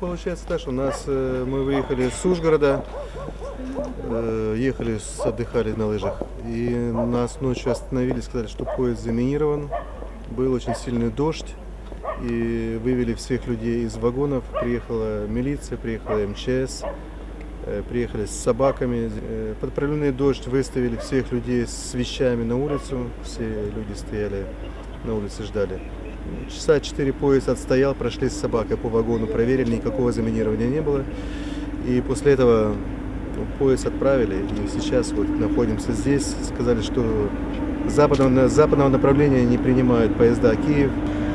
получается так, что мы выехали с Ужгорода, ехали, отдыхали на лыжах, и нас ночью остановили, сказали, что поезд заминирован, был очень сильный дождь, и вывели всех людей из вагонов, приехала милиция, приехала МЧС, приехали с собаками. Под проливной дождь выставили всех людей с вещами на улицу, все люди стояли на улице, ждали. Часа 4 поезд отстоял, прошли с собакой по вагону, проверили, никакого заминирования не было. И после этого поезд отправили, и сейчас вот находимся здесь. Сказали, что с западного направления не принимают поезда Киев.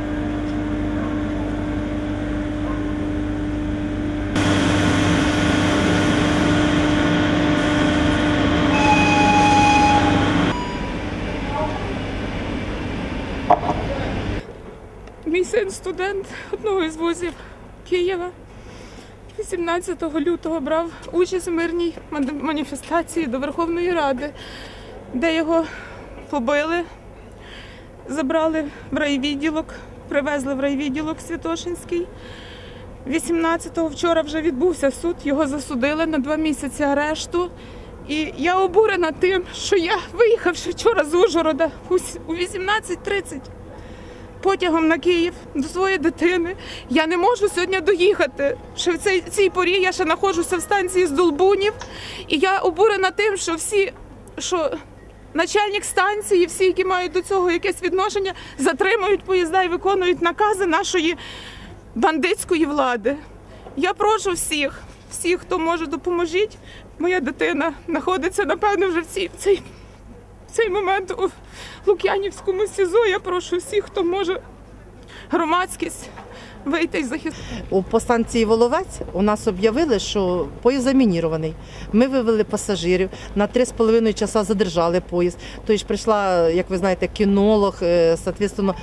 Мій син студент одного із вузів Києва. 18 лютого брав участь у мирній маніфестації до Верховної Ради, де його побили, забрали в райвідділок, привезли в райвідділок Святошинський. 18-го вчора вже відбувся суд, його засудили на 2 місяці арешту. І я обурена тим, що я, виїхавши вчора з Ужгорода у 18:30, потягом на Київ до своєї дитини, я не можу сьогодні доїхати. Ще в цій порі я ще знаходжуся в станції Здолбунів, і я обурена тим, що начальник станції, всі, які мають до цього якесь відношення, затримують поїзда і виконують накази нашої бандитської влади. Я прошу всіх, хто може, допоможіть. Моя дитина знаходиться, напевно, вже в цей момент у Лук'янівському СІЗО. Я прошу всіх, хто може, громадськість, вийти і захистити. По станції Воловець у нас об'явили, що поїзд замінірований. Ми вивели пасажирів, на 3,5 часа задержали поїзд. Тобто прийшла, як ви знаєте, кінолог, соответственно,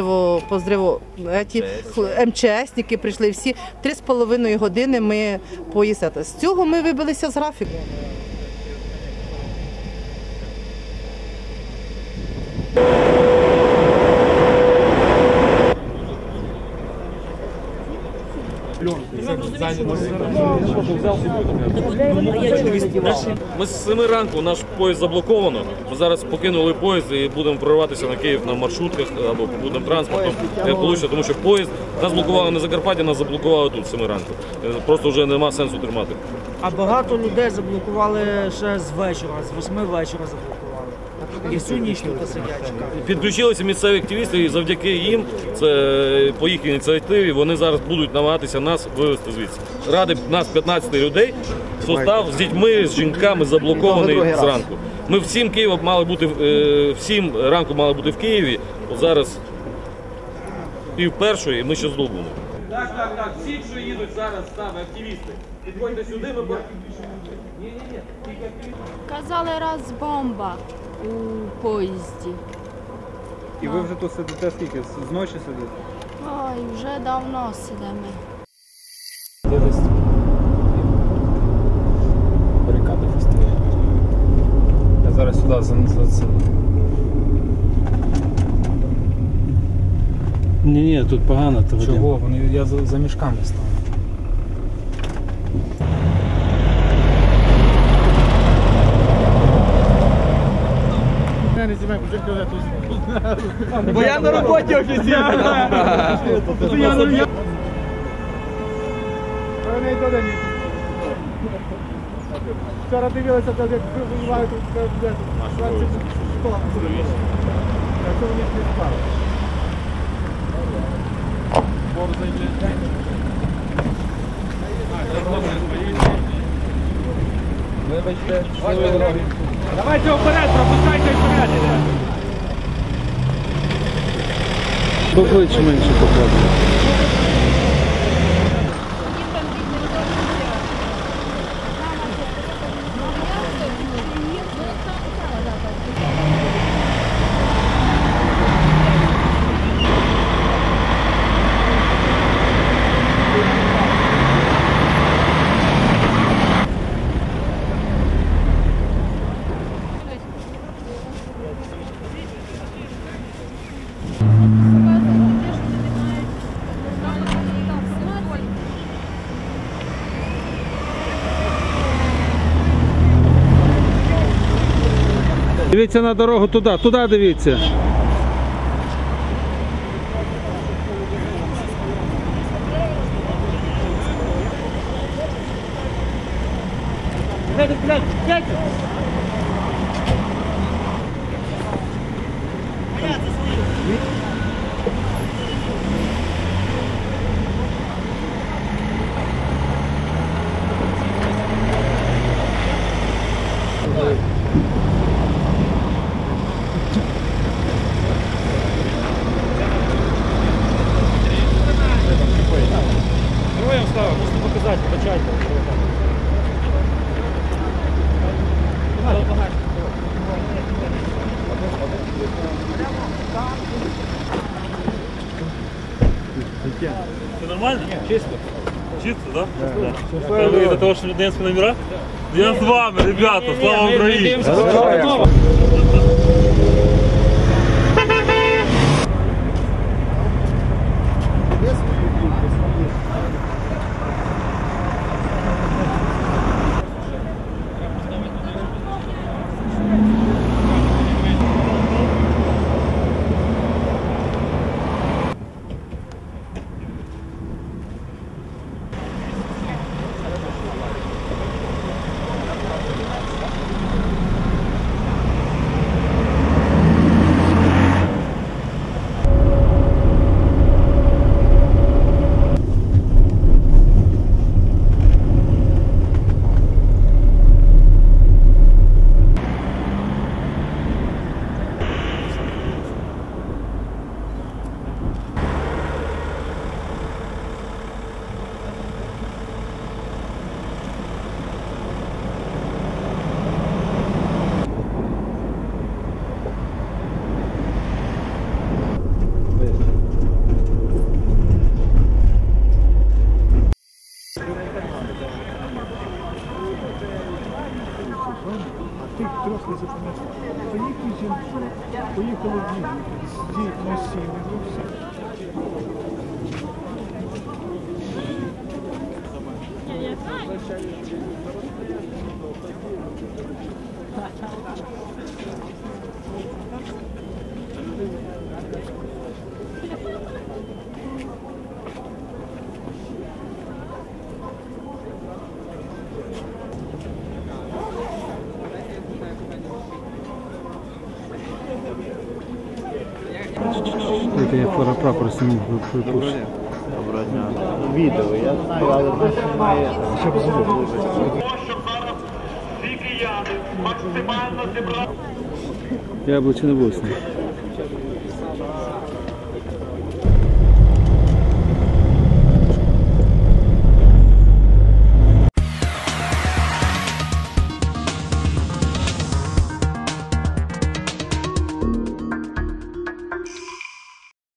МЧСники прийшли всі. 3,5 години ми поїзд. З цього ми вибилися з графіку. Ми з 7 ранку, наш поїзд заблоковано. Ми зараз покинули поїзд і будемо прориватися на Київ на маршрутках або попутним транспортом, як вийде, тому що поїзд нас блокували на Закарпатті, нас заблокували тут з 7 ранку. Просто вже нема сенсу тримати. А багато людей заблокували ще з вечора, з 8 вечора заблокували. І всю ніч тут сидять. Підключилися місцеві активісти, і завдяки їм, це по їх ініціативі, вони зараз будуть намагатися нас вивезти звідси. Ради нас 15 людей, состав з дітьми, з жінками заблокований зранку. Ми всім Києвом мали бути, всім ранку мали бути в Києві, зараз пів-першої, і ми ще здобуємо. Так, всі, що їдуть зараз з нами, активісти, підходьте сюди, ми... Казали, раз бомба у поїзді. І ви вже тут сидите скільки? З ночі сидите? Ой, вже давно сидимо. Барикади стоять. Я зараз сюди за це. Ні, тут погано. Чого? Я за мішками стану. Бо я на роботі офіційно. Вчора дивилися, як воювають тут. Якщо вони не спали. Вибачте, давайте вперед, пропускайте вперед. Покличе менше показує. Дивіться на дорогу туди, туди дивіться. Героям слава, можете показати, почайте. Все нормально? Чисто. Чисто, да? Да. Вы из-за того, что немецкие номера? Я с вами, ребята, слава Украине! Поїхали в Львів, дітьми сіли, все. Це я прапор зніму, випущу. Доброго дня. Відео, я знаю, але в нас немає, щоб звук. Яблучний вусник.